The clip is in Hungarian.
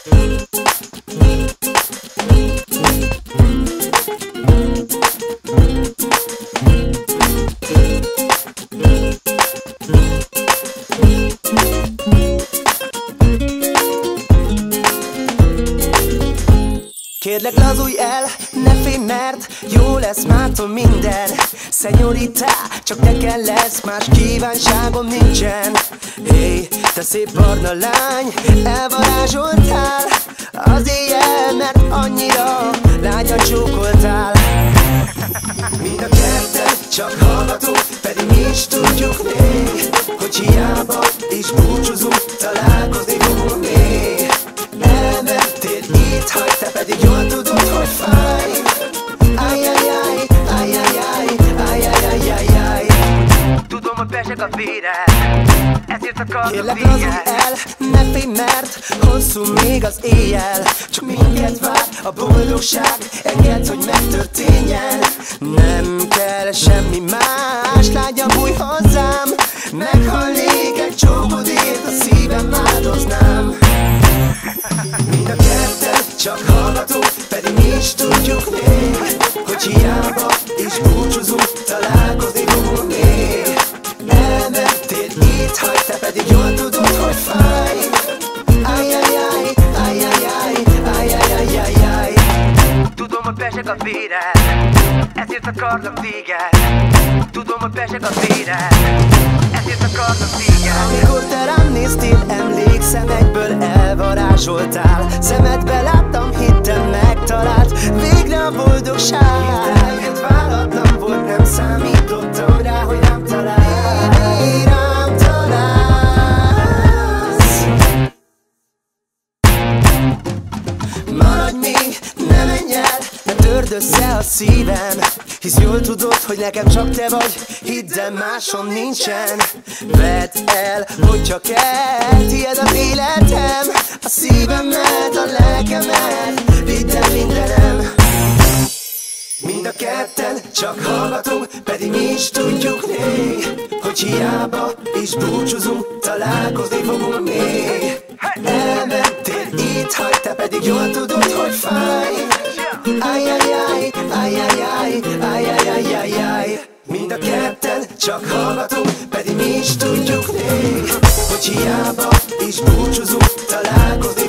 Kérlek lazulj el, ne félj, mert jó lesz mától minden. Szenyorita, csak neked lesz, más kívánságom nincsen. Hé, te szép barna lány, elvarázsoltál az éjjel, mert annyira lágyan csókoltál. Mind a ketten csak hallgatunk, pedig mi is tudjuk még, hogy hiába is búcsúzunk, találkozni fogunk még. Elmentél, itt hagy, te pedig jól tudod, hogy fáj. Ajjajjaj, ajjajjaj, ajjajjajjaj. Tudom, hogy pesek a véred, ezért akarok kérlek lazulj el, ne félj, mert hosszú még az éjjel. Csak minket vár a boldogság, engedd, hogy megtörténjen. Nem kell semmi más, lágyan bújj hozzám. Meghalnék egy csókodért, a szívem áldoznám. Mind a ketten csak hallgatunk, pedig mi is tudjuk még, hogy hiába is búcsúzunk, találkozni fogunk még. Elmentél, itt hagy, te pedig jól tudod, hogy fáj. Ajjajjaj, ajjajjaj, ajjajjajjaj. Tudom, hogy pesek a véred, ezért akarlak téged. Tudom, hogy pesek a véred, ezért akarlak téged. Amikor te rám néztél, emlékszem, egyből elvarázsoltál. Szemedbe láttam, hittem, megtalált végre a boldogság. Hirtelen váratlan volt, nem számítottam rá, hogy rám találsz. Rám találsz. Maradj még, ne menj el, ne törd össze a szívem, hisz jól tudod, hogy nekem csak te vagy, hidd el, máson nincsen. Vedd el, hogy csak tiéd az életem, a szívemet, a lelkemet, vidd el mindenem. Mind a ketten csak hallgatunk, pedig mi is tudjuk még, hogy hiába is búcsúzunk, találkozni fogunk még. Elmentél, itt hagy, te pedig jól tudod, hogy fáj. Ajjajjaj, ajjajjaj, ajjajjajjaj. Mind a ketten csak hallgatunk, pedig mi is tudjuk még, hogy hiába is búcsúzunk, találkozni